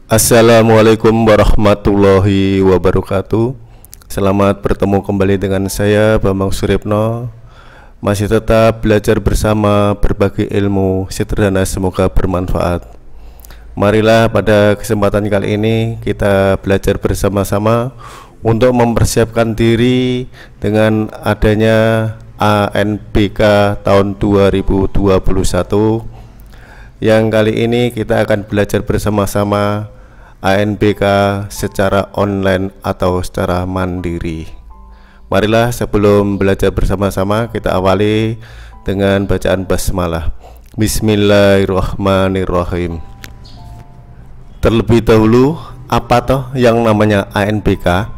Assalamualaikum warahmatullahi wabarakatuh. Selamat bertemu kembali dengan saya Bambang Suripno. Masih tetap belajar bersama, berbagi ilmu sederhana, semoga bermanfaat. Marilah pada kesempatan kali ini kita belajar bersama-sama untuk mempersiapkan diri dengan adanya ANBK tahun 2021. Yang kali ini kita akan belajar bersama-sama ANBK secara online atau secara mandiri. Marilah sebelum belajar bersama-sama kita awali dengan bacaan basmalah. Bismillahirrahmanirrahim. Terlebih dahulu, apa toh yang namanya ANBK?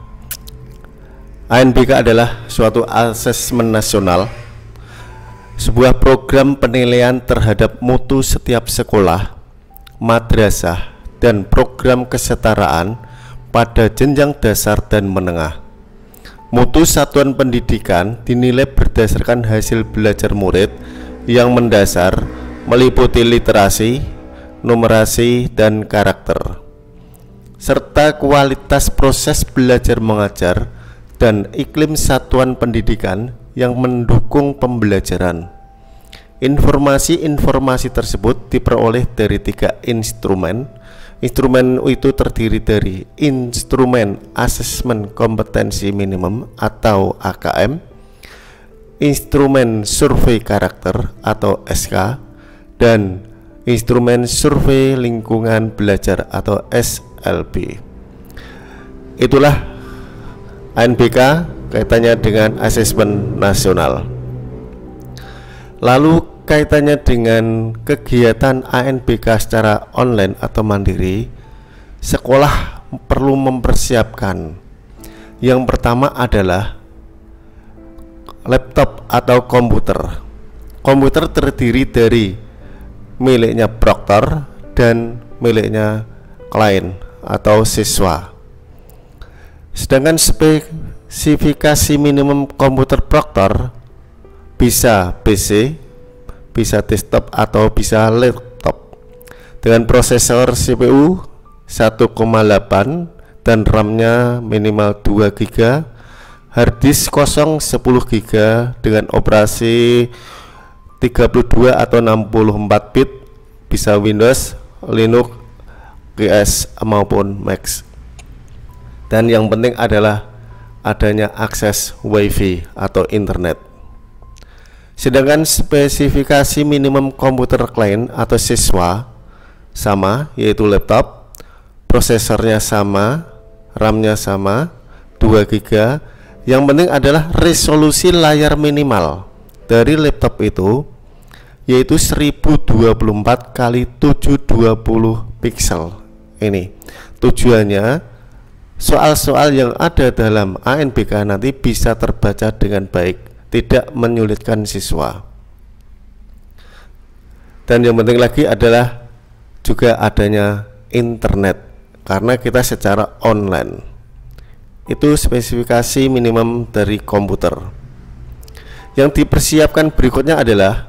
ANBK adalah suatu asesmen nasional, sebuah program penilaian terhadap mutu setiap sekolah, madrasah, dan program kesetaraan pada jenjang dasar dan menengah. Mutu satuan pendidikan dinilai berdasarkan hasil belajar murid yang mendasar, meliputi literasi, numerasi, dan karakter, serta kualitas proses belajar mengajar dan iklim satuan pendidikan yang mendukung pembelajaran. Informasi-informasi tersebut diperoleh dari 3 instrumen. Instrumen itu terdiri dari instrumen asesmen kompetensi minimum atau AKM, instrumen survei karakter atau SK, dan instrumen survei lingkungan belajar atau SLB. Itulah ANBK kaitannya dengan asesmen nasional. Lalu kaitannya dengan kegiatan ANBK secara online atau mandiri, sekolah perlu mempersiapkan. Yang pertama adalah laptop atau komputer. Komputer terdiri dari miliknya proktor dan miliknya klien atau siswa. Sedangkan spesifikasi minimum komputer proktor bisa PC, bisa desktop, atau bisa laptop dengan prosesor CPU 1,8 dan RAM-nya minimal 2 GB, harddisk kosong 10 GB dengan operasi 32 atau 64 bit, bisa Windows, Linux, GS maupun Mac. Dan yang penting adalah adanya akses WiFi atau internet. Sedangkan spesifikasi minimum komputer klien atau siswa sama, yaitu laptop, prosesornya sama, RAM-nya sama, 2 GB. Yang penting adalah resolusi layar minimal dari laptop itu yaitu 1024 x 720 pixel. Ini tujuannya soal-soal yang ada dalam ANBK nanti bisa terbaca dengan baik, tidak menyulitkan siswa. Dan yang penting lagi adalah juga adanya internet, karena kita secara online. Itu spesifikasi minimum dari komputer. Yang dipersiapkan berikutnya adalah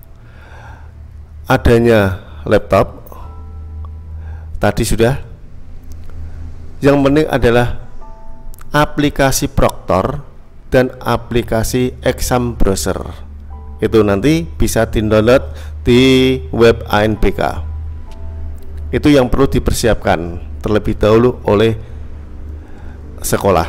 adanya laptop. Tadi sudah. Yang penting adalah aplikasi proktor dan aplikasi exam browser. Itu nanti bisa di-download di web ANBK. Itu yang perlu dipersiapkan terlebih dahulu oleh sekolah.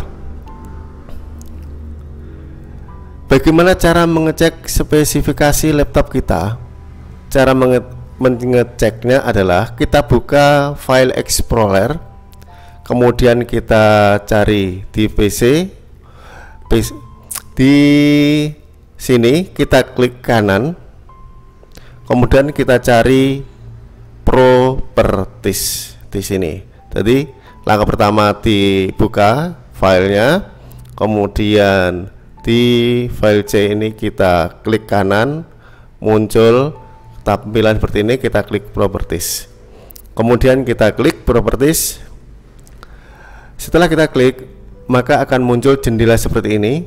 Bagaimana cara mengecek spesifikasi laptop kita? Cara mengeceknya adalah kita buka file Explorer, kemudian kita cari di PC. Di sini kita klik kanan, kemudian kita cari properties di sini. Jadi langkah pertama dibuka filenya, kemudian di file C ini kita klik kanan, muncul tampilan seperti ini, kita klik properties. Kemudian kita klik properties. Setelah kita klik, maka akan muncul jendela seperti ini.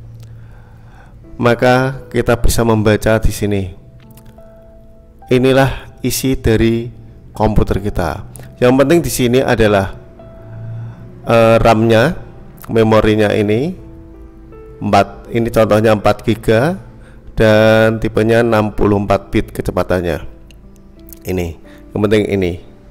Maka kita bisa membaca di sini. Inilah isi dari komputer kita. Yang penting di sini adalah RAM-nya, memorinya ini 4, ini contohnya 4 GB dan tipenya 64 bit kecepatannya. Ini yang penting ini.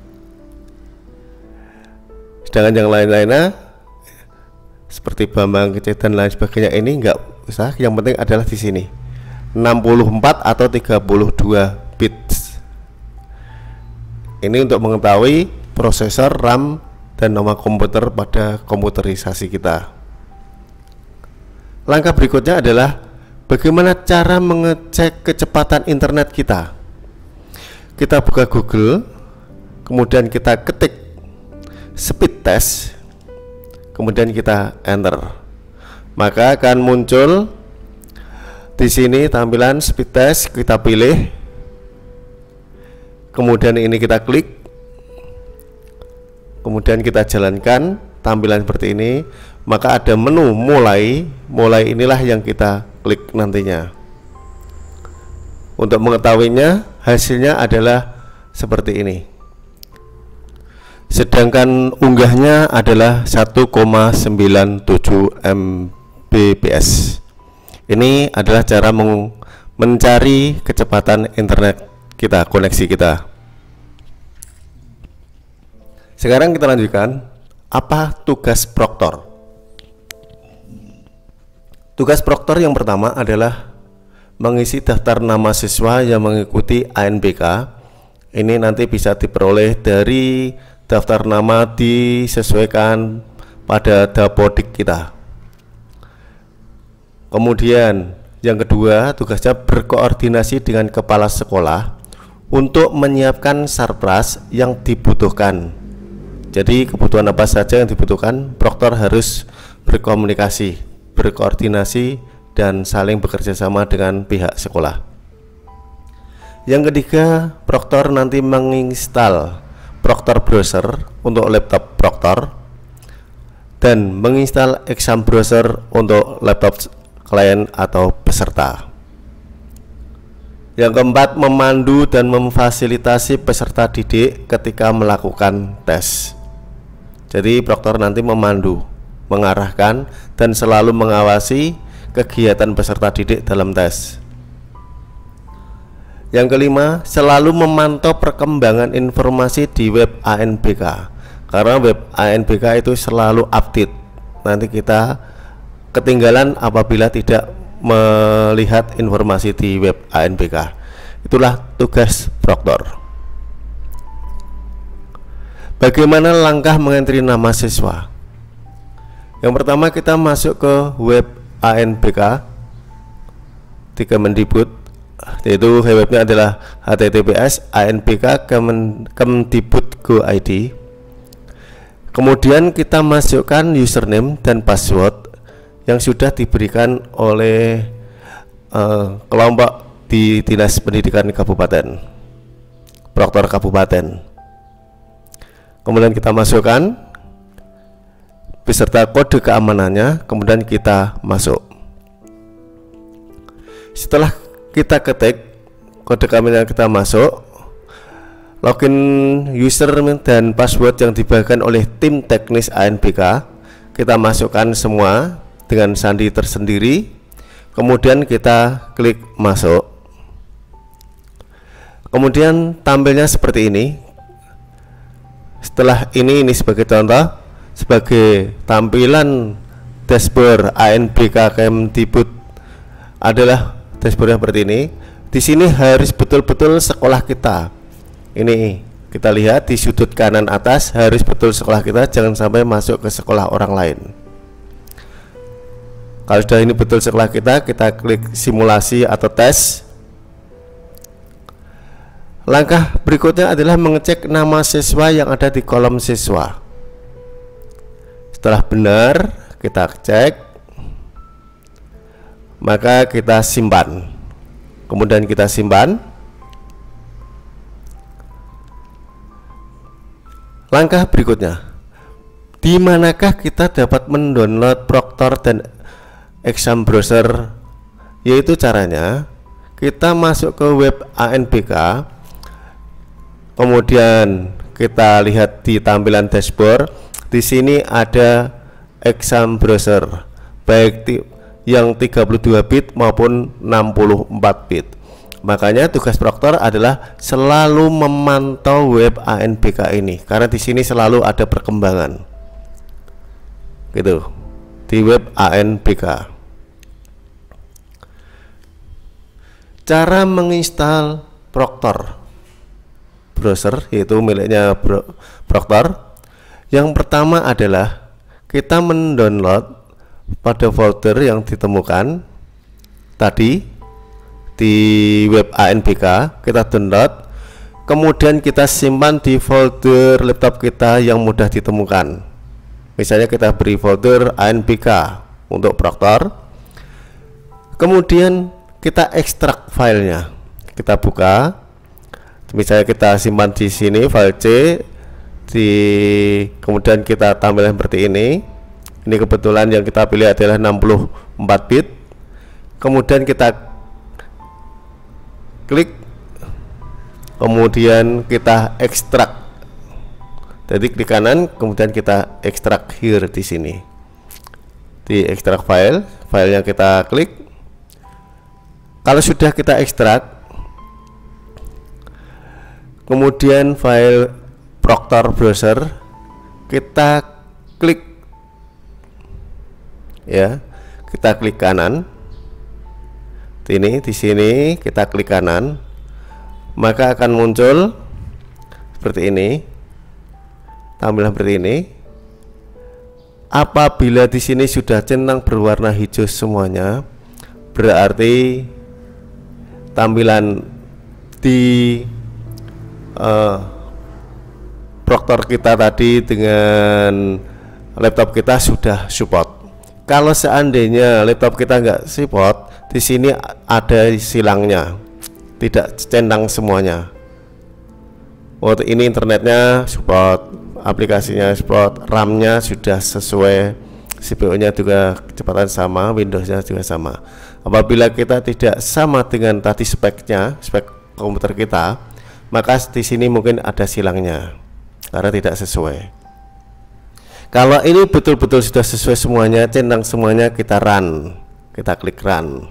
Sedangkan yang lain-lainnya seperti Bambang Kece dan lain sebagainya ini enggak usah, yang penting adalah di sini 64 atau 32 bits. Ini untuk mengetahui prosesor, RAM, dan nama komputer pada komputerisasi kita. Langkah berikutnya adalah bagaimana cara mengecek kecepatan internet kita. Kita buka Google, kemudian kita ketik speed test, kemudian kita enter, maka akan muncul di sini tampilan speed test. Kita pilih, kemudian ini kita klik, kemudian kita jalankan tampilan seperti ini, maka ada menu mulai inilah yang kita klik nantinya. Untuk mengetahuinya hasilnya adalah seperti ini. Sedangkan unggahnya adalah 1,97 Mbps. Ini adalah cara mencari kecepatan internet kita, koneksi kita. Sekarang kita lanjutkan, apa tugas proktor? Tugas proktor yang pertama adalah mengisi daftar nama siswa yang mengikuti ANBK. Ini nanti bisa diperoleh dari daftar nama disesuaikan pada dapodik kita. Kemudian yang kedua, tugasnya berkoordinasi dengan kepala sekolah untuk menyiapkan sarpras yang dibutuhkan. Jadi kebutuhan apa saja yang dibutuhkan, proktor harus berkomunikasi, berkoordinasi, dan saling bekerja sama dengan pihak sekolah. Yang ketiga, proktor nanti menginstal Proctor Browser untuk laptop proktor dan menginstal Exam Browser untuk laptop klien atau peserta. Yang keempat, memandu dan memfasilitasi peserta didik ketika melakukan tes. Jadi proktor nanti memandu, mengarahkan, dan selalu mengawasi kegiatan peserta didik dalam tes. Yang kelima, selalu memantau perkembangan informasi di web ANBK, karena web ANBK itu selalu update. Nanti kita ketinggalan apabila tidak melihat informasi di web ANBK. Itulah tugas proktor. Bagaimana langkah mengentri nama siswa? Yang pertama, kita masuk ke web ANBK di Kemendikbud, yaitu webnya adalah https://anbk.kemdikbud.go.id. Kemudian kita masukkan username dan password yang sudah diberikan oleh kelompok di Dinas Pendidikan Kabupaten, proktor kabupaten. Kemudian kita masukkan beserta kode keamanannya, kemudian kita masuk. Setelah kita ketik kode keamanan, kita masuk, login user dan password yang dibagikan oleh tim teknis ANBK kita masukkan semua dengan sandi tersendiri, kemudian kita klik masuk. Kemudian tampilnya seperti ini. Setelah ini sebagai contoh, sebagai tampilan dashboard ANBK Kemdikbud adalah dashboardnya seperti ini. Di sini harus betul-betul sekolah kita. Ini kita lihat di sudut kanan atas, harus betul sekolah kita, jangan sampai masuk ke sekolah orang lain. Kalau sudah ini betul sekolah kita klik simulasi atau tes. Langkah berikutnya adalah mengecek nama siswa yang ada di kolom siswa. Setelah benar kita cek, maka kita simpan. Kemudian kita simpan. Langkah berikutnya, di manakah kita dapat mendownload proktor dan exam browser? Yaitu caranya kita masuk ke web ANBK, kemudian kita lihat di tampilan dashboard, di sini ada exam browser baik yang 32 bit maupun 64 bit. Makanya tugas Proctor adalah selalu memantau web ANBK ini, karena di sini selalu ada perkembangan gitu di web ANBK. Cara menginstal Proctor browser, yaitu miliknya Proctor, yang pertama adalah kita mendownload pada folder yang ditemukan tadi di web ANBK, kita download, kemudian kita simpan di folder laptop kita yang mudah ditemukan. Misalnya kita beri folder ANBK untuk Proctor, kemudian kita ekstrak filenya, kita buka, misalnya kita simpan di sini file C, kemudian kita tampilkan seperti ini. Ini kebetulan yang kita pilih adalah 64 bit. Kemudian kita klik, kemudian kita ekstrak. Jadi klik kanan, kemudian kita ekstrak here di sini. Di ekstrak file, filenya kita klik. Kalau sudah kita ekstrak, kemudian file Proctor browser kita klik, ya, kita klik kanan. Ini di sini kita klik kanan, maka akan muncul seperti ini, tampilan seperti ini. Apabila di sini sudah centang berwarna hijau semuanya, berarti tampilan di Proctor kita tadi dengan laptop kita sudah support. Kalau seandainya laptop kita nggak support, di sini ada silangnya, tidak centang semuanya. Oh, ini internetnya support, aplikasinya support, RAM-nya sudah sesuai, CPU-nya juga kecepatan sama, Windows-nya juga sama. Apabila kita tidak sama dengan tadi speknya, spek komputer kita, maka di sini mungkin ada silangnya karena tidak sesuai. Kalau ini betul-betul sudah sesuai semuanya, centang semuanya, kita run, kita klik run,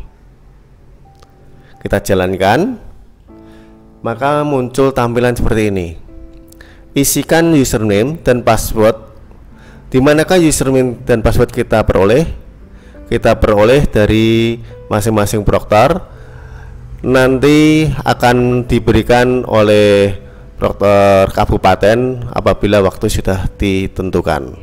kita jalankan, maka muncul tampilan seperti ini. Isikan username dan password. Di manakah username dan password kita peroleh? Kita peroleh dari masing-masing Proctor. Nanti akan diberikan oleh Proctor kabupaten apabila waktu sudah ditentukan.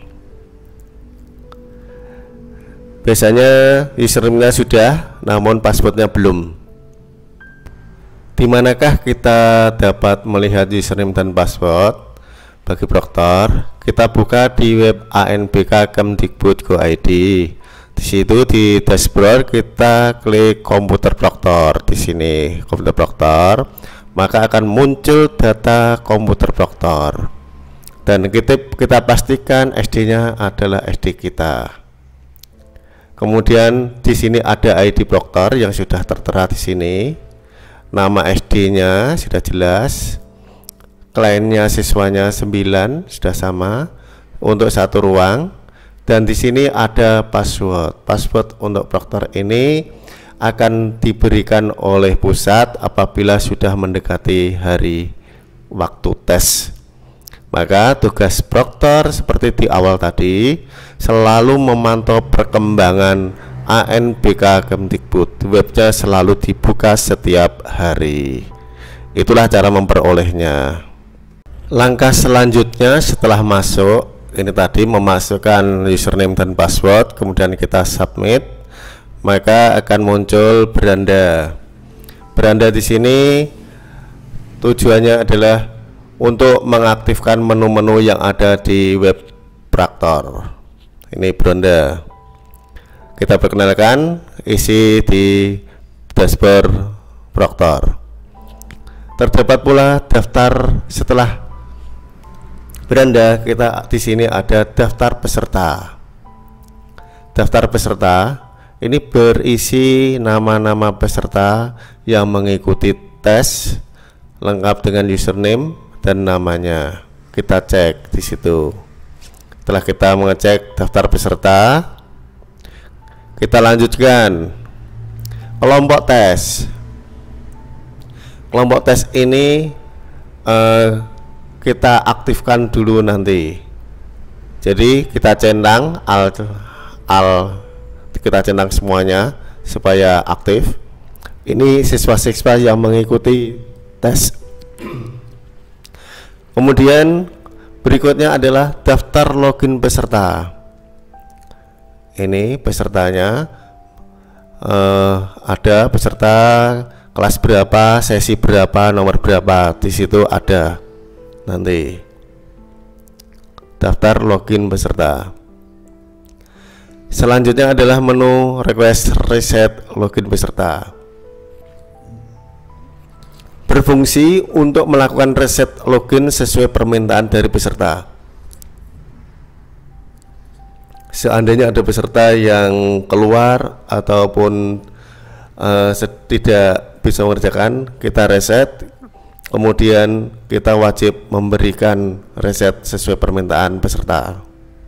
Biasanya username-nya sudah, namun passwordnya belum. Di manakah kita dapat melihat username dan password bagi Proctor? Kita buka di web ANBK Kemdikbud.go.id. Di situ di dashboard kita klik komputer Proctor. Di sini komputer Proctor, maka akan muncul data komputer Proctor, dan kita pastikan SD-nya adalah SD kita. Kemudian di sini ada ID Proctor yang sudah tertera di sini. Nama SD-nya sudah jelas. Kliennya siswanya 9 sudah sama untuk satu ruang. Dan di sini ada password. Password untuk Proctor ini akan diberikan oleh pusat apabila sudah mendekati hari waktu tes. Maka tugas Proctor seperti di awal tadi, selalu memantau perkembangan ANBK Kemdikbud. Webnya selalu dibuka setiap hari. Itulah cara memperolehnya. Langkah selanjutnya setelah masuk, ini tadi memasukkan username dan password, kemudian kita submit, maka akan muncul beranda. Beranda di sini tujuannya adalah untuk mengaktifkan menu-menu yang ada di web Proctor. Ini beranda. Kita perkenalkan isi di dashboard Proctor. Terdapat pula daftar setelah beranda. Kita di sini ada daftar peserta. Daftar peserta ini berisi nama-nama peserta yang mengikuti tes lengkap dengan username dan namanya. kita cek di situ. Setelah kita mengecek daftar peserta, kita lanjutkan kelompok tes. Kelompok tes ini kita aktifkan dulu nanti. Jadi kita centang kita centang semuanya supaya aktif. Ini siswa-siswa yang mengikuti tes. Kemudian berikutnya adalah daftar login peserta. Ini pesertanya, ada peserta kelas berapa, sesi berapa, nomor berapa, di situ ada nanti daftar login peserta. Selanjutnya adalah menu request reset login peserta. Berfungsi untuk melakukan reset login sesuai permintaan dari peserta. Seandainya ada peserta yang keluar ataupun tidak bisa mengerjakan, kita reset. Kemudian kita wajib memberikan reset sesuai permintaan peserta.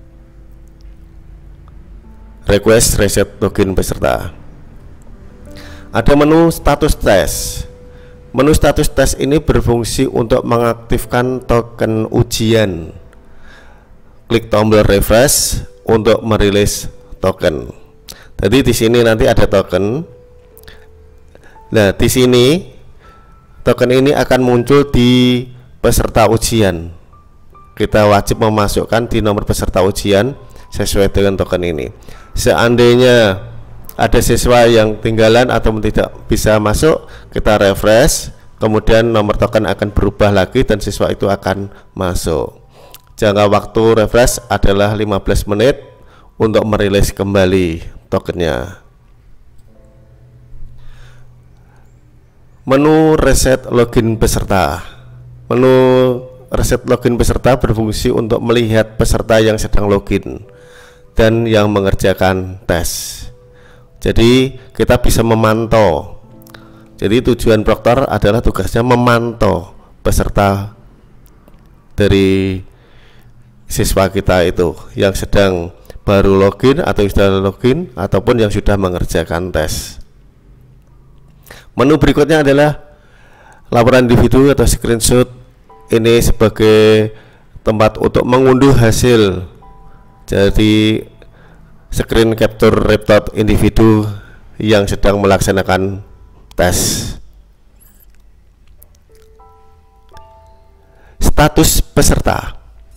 Request reset login peserta. Ada menu status tes. Menu status tes ini berfungsi untuk mengaktifkan token ujian. Klik tombol refresh untuk merilis token. Jadi di sini nanti ada token. Nah, di sini token ini akan muncul di peserta ujian. Kita wajib memasukkan di nomor peserta ujian sesuai dengan token ini. Seandainya ada siswa yang tinggalan atau tidak bisa masuk, kita refresh, kemudian nomor token akan berubah lagi dan siswa itu akan masuk. Jangka waktu refresh adalah 15 menit untuk merilis kembali tokennya. Menu reset login peserta. Menu reset login peserta berfungsi untuk melihat peserta yang sedang login dan yang mengerjakan tes. Jadi kita bisa memantau. Jadi tujuan proktor adalah tugasnya memantau peserta dari siswa kita itu yang sedang baru login atau sudah login ataupun yang sudah mengerjakan tes. Menu berikutnya adalah laporan individu atau screenshot. Ini sebagai tempat untuk mengunduh hasil. Jadi screen capture report individu yang sedang melaksanakan tes. Status peserta.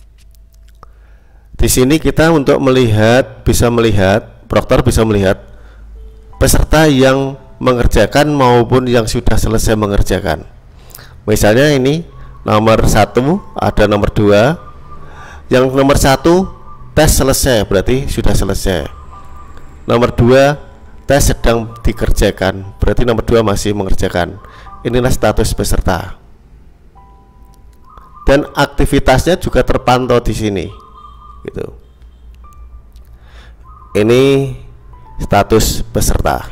Di sini kita untuk bisa melihat, proktor bisa melihat peserta yang mengerjakan maupun yang sudah selesai mengerjakan. Misalnya ini nomor 1, ada nomor 2. Yang nomor 1 tes selesai, berarti sudah selesai. Nomor 2 tes sedang dikerjakan, berarti nomor 2 masih mengerjakan. Inilah status peserta. Dan aktivitasnya juga terpantau di sini. Gitu. Ini status peserta.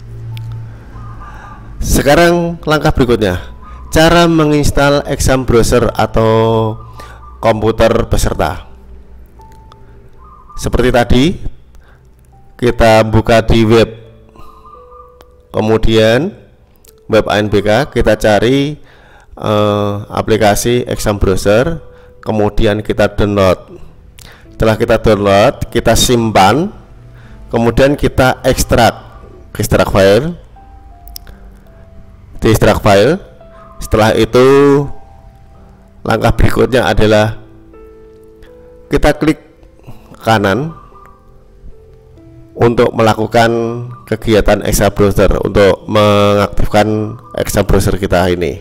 Sekarang langkah berikutnya, cara menginstal exam browser atau komputer peserta. Seperti tadi, kita buka di web, kemudian web ANBK, kita cari aplikasi exam browser, kemudian kita download. Setelah kita download, kita simpan, kemudian kita ekstrak file. Di ekstrak file. Setelah itu langkah berikutnya adalah kita klik kanan untuk melakukan kegiatan exam browser, untuk mengaktifkan exam browser kita ini.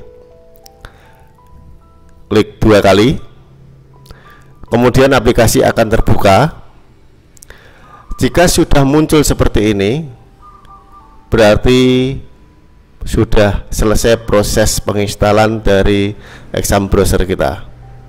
Klik 2 kali, kemudian aplikasi akan terbuka. Jika sudah muncul seperti ini, berarti sudah selesai proses penginstalan dari exam browser kita.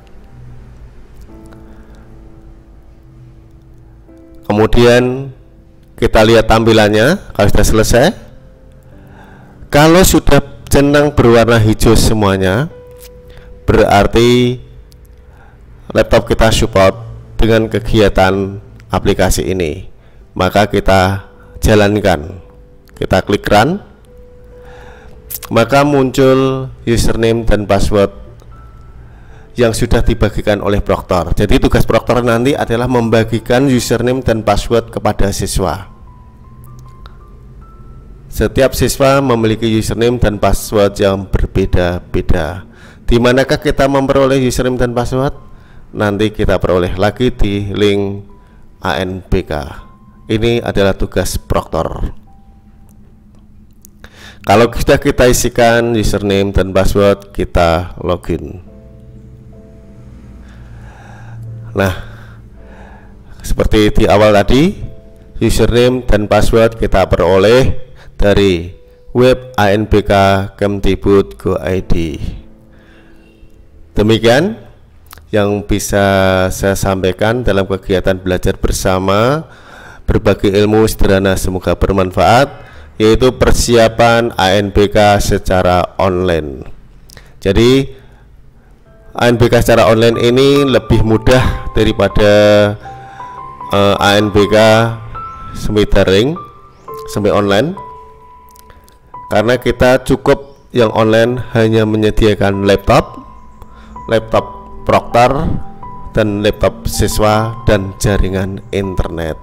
Kemudian kita lihat tampilannya. Kalau sudah selesai, kalau sudah centang berwarna hijau semuanya, berarti laptop kita support dengan kegiatan aplikasi ini, maka kita jalankan. Kita klik run, maka muncul username dan password yang sudah dibagikan oleh proktor. Jadi tugas proktor nanti adalah membagikan username dan password kepada siswa. Setiap siswa memiliki username dan password yang berbeda-beda. Di manakah kita memperoleh username dan password? Nanti kita peroleh lagi di link ANBK. Ini adalah tugas proktor. Kalau sudah kita isikan username dan password, kita login. Nah, seperti di awal tadi, username dan password kita peroleh dari web ANBK Kemdikbud.go.id. Demikian yang bisa saya sampaikan dalam kegiatan belajar bersama berbagi ilmu sederhana, semoga bermanfaat, yaitu persiapan ANBK secara online. Jadi ANBK secara online ini lebih mudah daripada ANBK semi daring, semi online, karena kita cukup yang online hanya menyediakan laptop proktor dan laptop siswa dan jaringan internet.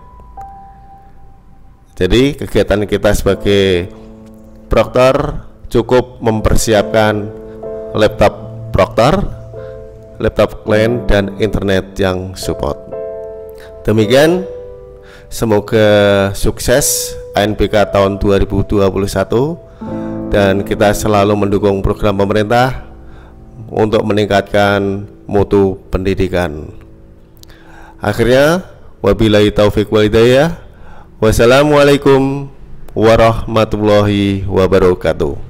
Jadi kegiatan kita sebagai proktor cukup mempersiapkan laptop proktor, laptop klien, dan internet yang support. Demikian, semoga sukses ANBK tahun 2021, dan kita selalu mendukung program pemerintah untuk meningkatkan mutu pendidikan. Akhirnya, wabillahi taufiq wal hidayah. Wassalamualaikum warahmatullahi wabarakatuh.